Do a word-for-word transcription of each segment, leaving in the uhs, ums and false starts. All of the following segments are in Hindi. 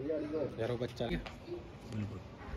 यार वो बच्चा बिल्कुल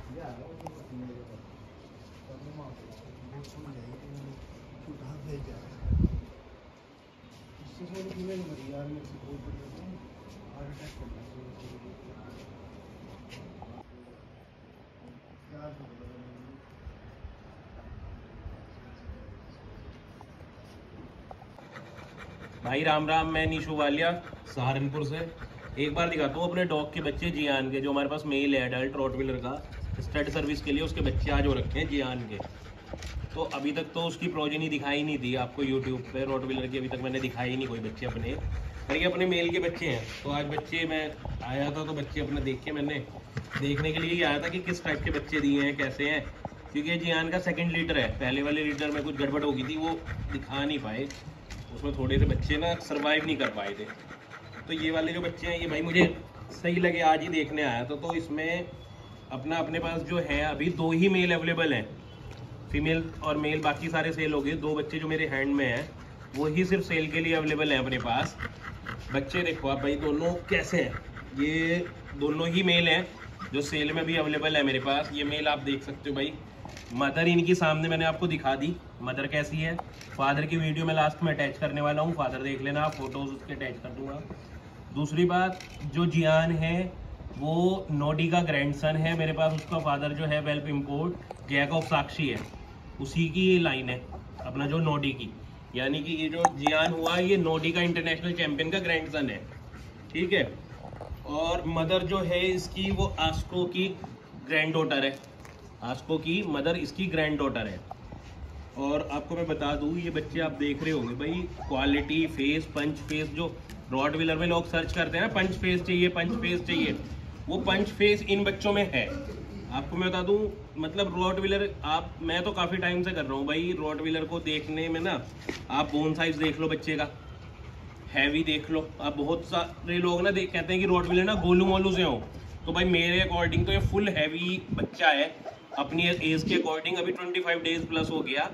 भाई राम राम। मैं नीशू वालिया सहारनपुर से। एक बार दिखाता हूँ अपने डॉग के बच्चे जियान के, जो हमारे पास मेल है एडल्ट रॉटविलर का स्टड सर्विस के लिए। उसके बच्चे आज हो रखे हैं जियान के। तो अभी तक तो उसकी प्रोजेनी दिखाई नहीं दी आपको यूट्यूब पे। रॉटविलर की अभी तक मैंने दिखाई नहीं कोई बच्चे अपने, पर ये अपने मेल के बच्चे हैं। तो आज बच्चे मैं आया था तो बच्चे अपने देखे, मैंने देखने के लिए ही आया था कि किस टाइप के बच्चे दिए हैं, कैसे हैं। क्योंकि जियान का सेकेंड लीटर है, पहले वाले लीटर में कुछ गड़बड़ हो गई थी, वो दिखा नहीं पाए। उसमें थोड़े से बच्चे ना सरवाइव नहीं कर पाए थे। तो ये वाले जो बच्चे हैं ये भाई मुझे सही लगे, आज ही देखने आया था। तो इसमें अपना अपने पास जो है अभी दो ही मेल अवेलेबल हैं, फीमेल और मेल बाकी सारे सेल हो गए। दो बच्चे जो मेरे हैंड में हैं वो ही सिर्फ सेल के लिए अवेलेबल हैं अपने पास। बच्चे देखो आप भाई दोनों कैसे हैं, ये दोनों ही मेल हैं जो सेल में भी अवेलेबल है मेरे पास। ये मेल आप देख सकते हो भाई। मदर इनकी सामने मैंने आपको दिखा दी, मदर कैसी है। फादर की वीडियो में लास्ट में अटैच करने वाला हूँ, फादर देख लेना, आप फोटोज उसके अटैच कर दूंगा। दूसरी बात, जो जियान है वो नोडी का ग्रैंडसन है मेरे पास। उसका फादर जो है वेल्प इम्पोर्ट जैक ऑफ साक्षी है, उसी की ये लाइन है अपना जो नोडी की। यानी कि ये जो जियान हुआ ये नोडी का इंटरनेशनल चैंपियन का ग्रैंडसन है, ठीक है। और मदर जो है इसकी वो आस्को की ग्रैंड डॉटर है, आस्को की मदर इसकी ग्रैंड डॉटर है। और आपको मैं बता दूं, ये बच्चे आप देख रहे होंगे भाई, क्वालिटी, फेस, पंच फेस, जो रॉटविलर में लोग सर्च करते हैं ना, पंच फेस चाहिए, पंच फेस चाहिए, वो पंच फेस इन बच्चों में है। आपको मैं बता दूं, मतलब रॉटविलर आप, मैं तो काफ़ी टाइम से कर रहा हूँ भाई रॉटविलर को देखने में ना। आप बोन साइज देख लो बच्चे का, हैवी देख लो आप। बहुत सारे लोग ना देख कहते हैं कि रॉटविलर ना गोलू मोलू से हो, तो भाई मेरे अकॉर्डिंग तो ये फुल हैवी बच्चा है अपनी एज के अकॉर्डिंग। अभी पच्चीस डेज प्लस हो गया।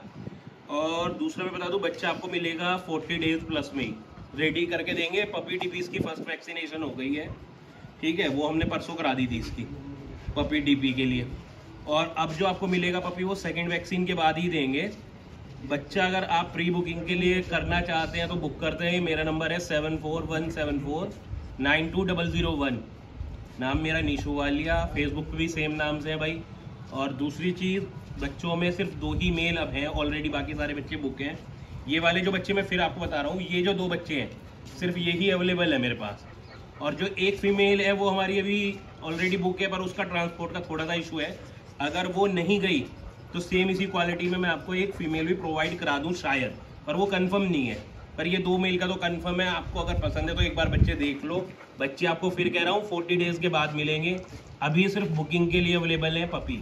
और दूसरा मैं बता दूं, बच्चा आपको मिलेगा चालीस डेज प्लस में ही रेडी करके देंगे। पपी टीपी इसकी फर्स्ट वैक्सीनेशन हो गई है, ठीक है, वो हमने परसों करा दी थी इसकी पपी टीपी के लिए। और अब जो आपको मिलेगा पपी वो सेकेंड वैक्सीन के बाद ही देंगे। बच्चा अगर आप प्री बुकिंग के लिए करना चाहते हैं तो बुक करते हैं। मेरा नंबर है seven four one seven four nine two double zero one. नाम मेरा नीशू वालिया, फेसबुक पे भी सेम नाम से है भाई। और दूसरी चीज़, बच्चों में सिर्फ दो ही मेल अब हैं ऑलरेडी, बाकी सारे बच्चे बुक हैं। ये वाले जो बच्चे मैं फिर आपको बता रहा हूँ, ये जो दो बच्चे हैं सिर्फ यही अवेलेबल है मेरे पास। और जो एक फीमेल है वो हमारी अभी ऑलरेडी बुक है, पर उसका ट्रांसपोर्ट का थोड़ा सा इशू है। अगर वो नहीं गई तो सेम इसी क्वालिटी में मैं आपको एक फीमेल भी प्रोवाइड करा दूँ शायद, पर वो कंफर्म नहीं है। पर ये दो मेल का तो कंफर्म है। आपको अगर पसंद है तो एक बार बच्चे देख लो। बच्चे आपको फिर कह रहा हूँ फोर्टी डेज के बाद मिलेंगे। अभी सिर्फ बुकिंग के लिए अवेलेबल है पपी।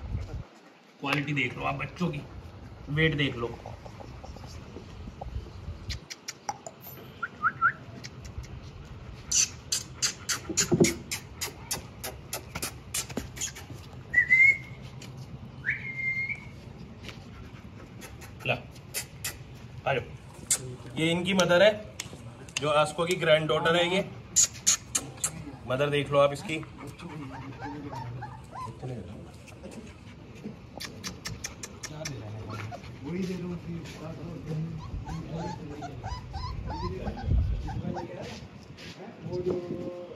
क्वालिटी देख लो आप बच्चों की, वेट देख लो। ला आ जाओ। ये इनकी मदर है जो आस्को की ग्रैंड डॉटर है। ये मदर देख लो आप इसकी। वही दे दो।